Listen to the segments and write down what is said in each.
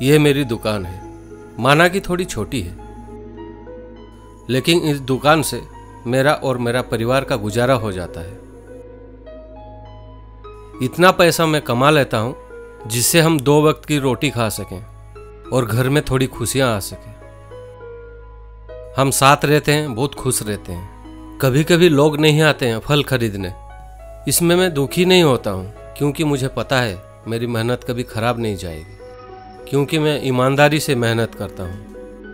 ये मेरी दुकान है। माना कि थोड़ी छोटी है, लेकिन इस दुकान से मेरा और मेरा परिवार का गुजारा हो जाता है। इतना पैसा मैं कमा लेता हूँ जिससे हम 2 वक्त की रोटी खा सकें और घर में थोड़ी खुशियाँ आ सकें। हम साथ रहते हैं, बहुत खुश रहते हैं। कभी कभी लोग नहीं आते हैं फल खरीदने, इसमें मैं दुखी नहीं होता हूँ, क्योंकि मुझे पता है मेरी मेहनत कभी खराब नहीं जाएगी, क्योंकि मैं ईमानदारी से मेहनत करता हूँ।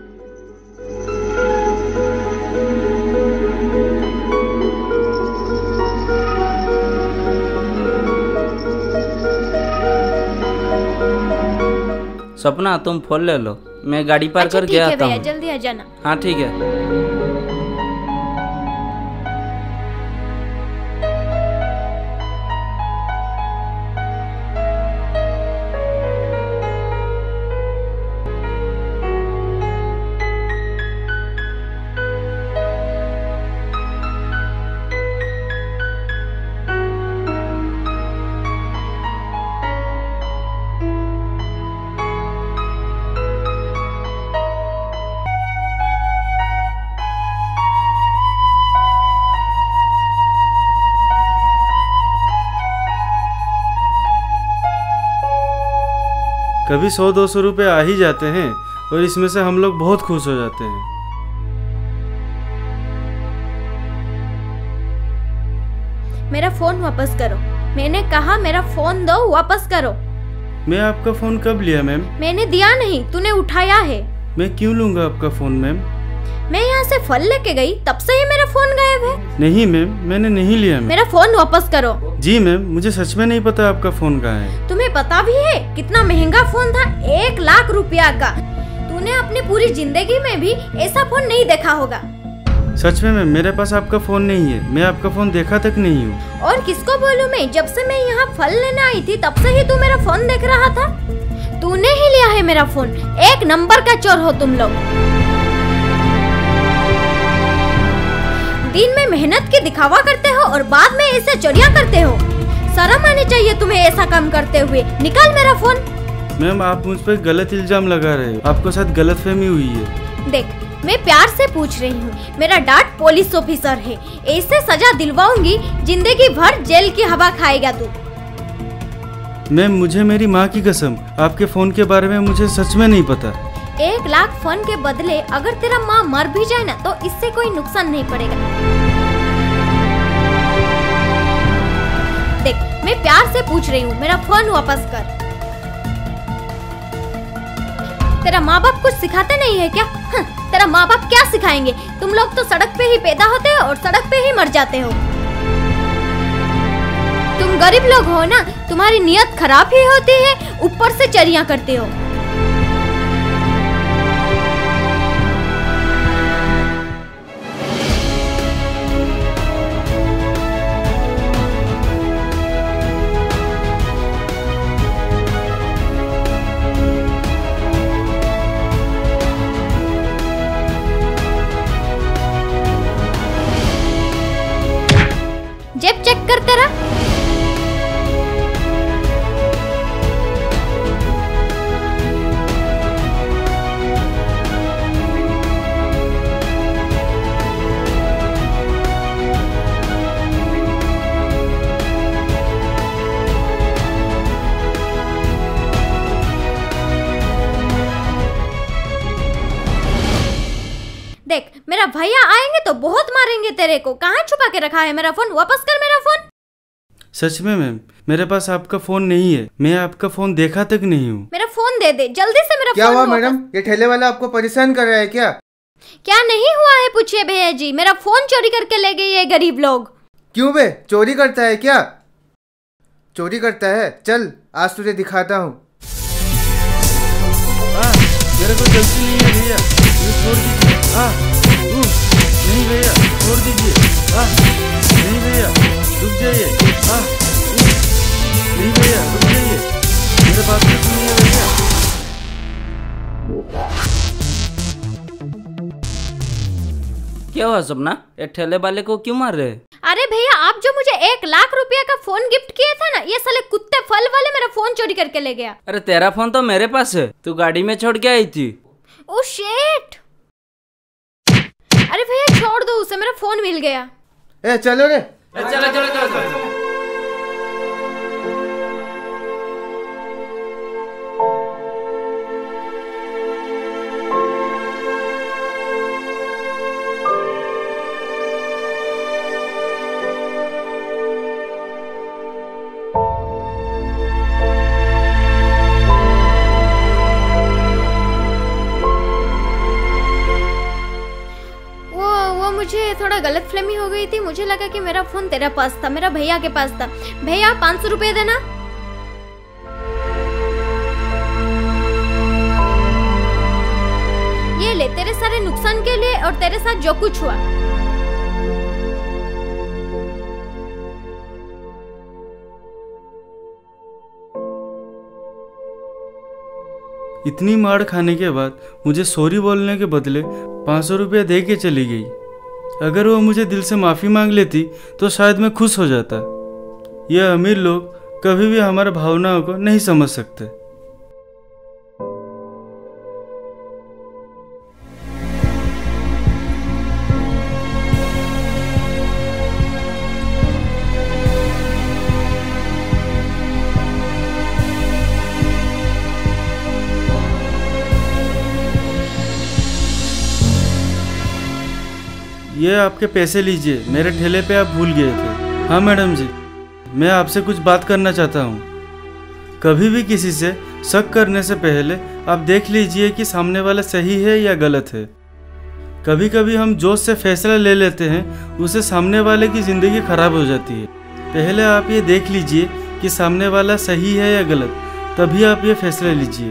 सपना तुम फोन ले लो, मैं गाड़ी पार करके आता हूँ। जल्दी आ जाना। हाँ ठीक है। कभी 100-200 रुपये आ ही जाते हैं और इसमें से हम लोग बहुत खुश हो जाते हैं। मेरा फोन वापस करो। मैंने कहा मेरा फोन दो, वापस करो। मैं आपका फोन कब लिया मैम? मैंने दिया नहीं, तूने उठाया है। मैं क्यों लूंगा आपका फोन मैम? मैं यहाँ से फल लेके गई, तब से ही मेरा फोन गायब है। नहीं मैम, मैंने नहीं लिया मैम। मेरा फोन वापस करो। जी मैम, मुझे सच में नहीं पता आपका फोन कहाँ है। तुम्हें पता भी है कितना महंगा फोन था? 1 लाख रुपया का। तूने अपनी पूरी जिंदगी में भी ऐसा फोन नहीं देखा होगा। सच में मैम, मेरे पास आपका फोन नहीं है। मैं आपका फोन देखा तक नहीं हूँ। और किसको बोलूं मैं? जब से मैं यहाँ फल लेने आई थी तब से ही तू मेरा फोन देख रहा था। तूने ही लिया है मेरा फोन। 1 नंबर का चोर हो तुम लोग। दिन में मेहनत की दिखावा करते हो और बाद में ऐसे चोरियां करते हो। शर्म आनी चाहिए तुम्हें ऐसा काम करते हुए। निकाल मेरा फोन। मैम, आप मुझ पर गलत इल्जाम लगा रहे हो। आपको साथ गलतफहमी हुई है। देख, मैं प्यार से पूछ रही हूँ। मेरा डैड पुलिस ऑफिसर है। ऐसे सजा दिलवाऊंगी, जिंदगी भर जेल की हवा खाएगा तू। मैम, मुझे मेरी माँ की कसम, आपके फोन के बारे में मुझे सच में नहीं पता। 1 लाख फोन के बदले अगर तेरा माँ मर भी जाए ना तो इससे कोई नुकसान नहीं पड़ेगा। देख, मैं प्यार से पूछ रही हूँ, मेरा फोन वापस कर। तेरा माँ बाप कुछ सिखाते नहीं है क्या? तेरा माँ बाप क्या सिखाएंगे? तुम लोग तो सड़क पे ही पैदा होते हो और सड़क पे ही मर जाते हो। तुम गरीब लोग हो ना, तुम्हारी नियत खराब ही होती है, ऊपर से चोरियां करते हो। जेब चेक कर तेरा। देख, मेरा भैया आएंगे तो बहुत मारेंगे तेरे को। कहाँ छुपा के रखा है मेरा फोन? वापस कर मेरा फोन। सच में मैम, मेरे पास आपका फोन नहीं है। मैं आपका फोन देखा तक नहीं हूँ। मेरा फोन दे दे जल्दी से। मेरा क्या फोन हुआ मैडम? ये ठेले वाला आपको परेशान कर रहा है क्या? क्या नहीं हुआ है? पूछिए भैया जी। मेरा फोन चोरी करके ले गए ये गरीब लोग। क्यों बे, चोरी करता है क्या? चोरी करता है? चल आज तुझे दिखाता हूँ। मेरे को जल्दी नहीं है भैया, छोड़ दीजिए। नहीं भैया, छोड़ दीजिए। नहीं भैया, रुक जाइए। नहीं भैया, रुक जाइए। मेरे बात तो सुनिए भैया। क्या हुआ सपना? ये ठेले वाले को क्यों मार रहे? अरे भैया, आप जो मुझे 1 लाख रुपया का फोन गिफ्ट किए थे ना, ये साले कुत्ते फल वाले मेरा फोन चोरी करके ले गया। अरे तेरा फोन तो मेरे पास है, तू गाड़ी में छोड़ के आई थी। Oh shit. अरे भैया छोड़ दो उसे, मेरा फोन मिल गया। ए चलो रे। चलो चलो चलो। मुझे थोड़ा गलतफहमी हो गई थी, मुझे लगा कि मेरा फोन तेरा पास था, मेरा भैया के पास था। भैया 500 रुपए देना। ये ले तेरे सारे नुकसान के लिए और तेरे साथ जो कुछ हुआ। इतनी मार खाने के बाद मुझे सॉरी बोलने के बदले 500 रुपया दे के चली गई। अगर वो मुझे दिल से माफ़ी मांग लेती तो शायद मैं खुश हो जाता। यह अमीर लोग कभी भी हमारे भावनाओं को नहीं समझ सकते। ये आपके पैसे लीजिए, मेरे ठेले पे आप भूल गए थे। हाँ मैडम जी, मैं आपसे कुछ बात करना चाहता हूँ। कभी भी किसी से शक करने से पहले आप देख लीजिए कि सामने वाला सही है या गलत है। कभी कभी हम जोश से फैसला ले लेते हैं, उससे सामने वाले की ज़िंदगी खराब हो जाती है। पहले आप ये देख लीजिए कि सामने वाला सही है या गलत, तभी आप ये फैसला लीजिए।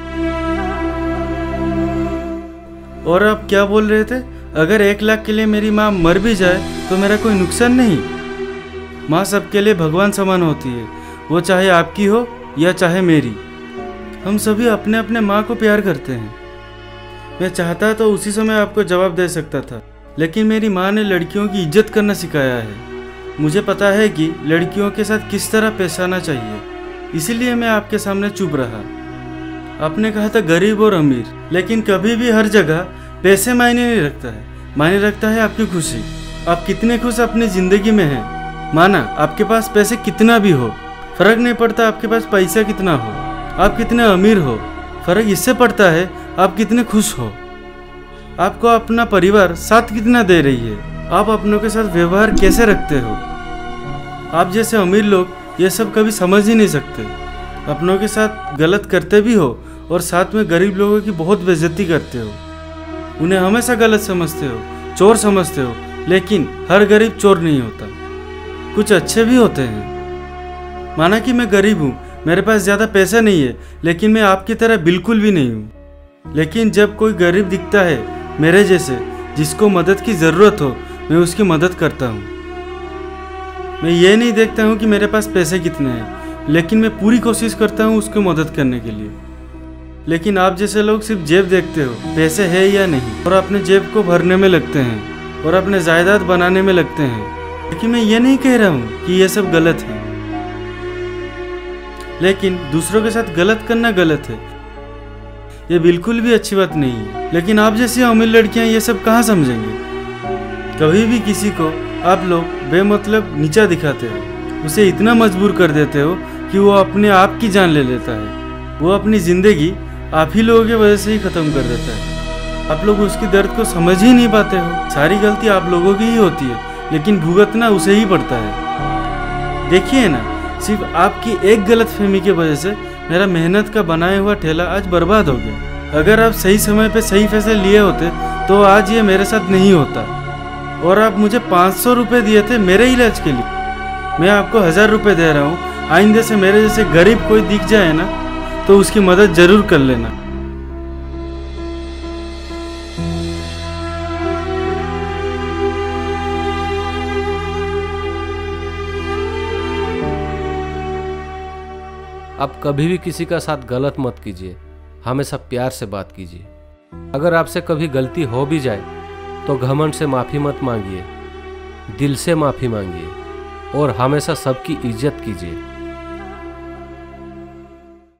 और आप क्या बोल रहे थे? अगर 1 लाख के लिए मेरी माँ मर भी जाए तो मेरा कोई नुकसान नहीं। माँ सबके लिए भगवान समान होती है, वो चाहे आपकी हो या चाहे मेरी। हम सभी अपने अपने माँ को प्यार करते हैं। मैं चाहता तो उसी समय आपको जवाब दे सकता था, लेकिन मेरी माँ ने लड़कियों की इज्जत करना सिखाया है। मुझे पता है कि लड़कियों के साथ किस तरह पेश आना चाहिए, इसीलिए मैं आपके सामने चुप रहा। आपने कहा था गरीब और अमीर, लेकिन कभी भी हर जगह पैसे मायने नहीं रखता है। मायने रखता है आपकी खुशी। आप कितने खुश अपनी ज़िंदगी में हैं। माना आपके पास पैसे कितना भी हो, फर्क नहीं पड़ता आपके पास पैसा कितना हो, आप कितने अमीर हो। फर्क इससे पड़ता है आप कितने खुश हो। आपको अपना परिवार साथ कितना दे रही है, आप अपनों के साथ व्यवहार कैसे रखते हो। आप जैसे अमीर लोग ये सब कभी समझ ही नहीं सकते। अपनों के साथ गलत करते भी हो और साथ में गरीब लोगों की बहुत बेइज्जती करते हो। उन्हें हमेशा गलत समझते हो, चोर समझते हो, लेकिन हर गरीब चोर नहीं होता। कुछ अच्छे भी होते हैं। माना कि मैं गरीब हूँ, मेरे पास ज़्यादा पैसा नहीं है, लेकिन मैं आपकी तरह बिल्कुल भी नहीं हूँ। लेकिन जब कोई गरीब दिखता है मेरे जैसे, जिसको मदद की ज़रूरत हो, मैं उसकी मदद करता हूँ। मैं ये नहीं देखता हूँ कि मेरे पास पैसे कितने हैं, लेकिन मैं पूरी कोशिश करता हूँ उसको मदद करने के लिए। लेकिन आप जैसे लोग सिर्फ जेब देखते हो, पैसे है या नहीं, और अपने जेब को भरने में लगते हैं और अपने जायदाद बनाने में लगते हैं। लेकिन मैं ये नहीं कह रहा हूँ कि ये सब गलत है, लेकिन दूसरों के साथ गलत करना गलत है, ये बिल्कुल भी अच्छी बात नहीं है। लेकिन आप जैसी अमीर लड़कियाँ ये सब कहाँ समझेंगे। कभी भी किसी को आप लोग बेमतलब नीचा दिखाते हो, उसे इतना मजबूर कर देते हो कि वो अपने आप की जान ले लेता है। वो अपनी ज़िंदगी आप ही लोगों की वजह से ही ख़त्म कर देता है। आप लोग उसकी दर्द को समझ ही नहीं पाते हो। सारी गलती आप लोगों की ही होती है, लेकिन भुगतना उसे ही पड़ता है। देखिए ना, सिर्फ आपकी एक गलतफहमी की वजह से मेरा मेहनत का बनाया हुआ ठेला आज बर्बाद हो गया। अगर आप सही समय पे सही फैसले लिए होते तो आज ये मेरे साथ नहीं होता। और आप मुझे 500 रुपये दिए थे मेरे इलाज के लिए, मैं आपको 1000 रुपये दे रहा हूँ। आइंदे से मेरे जैसे गरीब कोई दिख जाए ना, तो उसकी मदद जरूर कर लेना। आप कभी भी किसी का साथ गलत मत कीजिए, हमेशा प्यार से बात कीजिए। अगर आपसे कभी गलती हो भी जाए तो घमंड से माफ़ी मत मांगिए। दिल से माफ़ी मांगिए और हमेशा सबकी इज्जत कीजिए।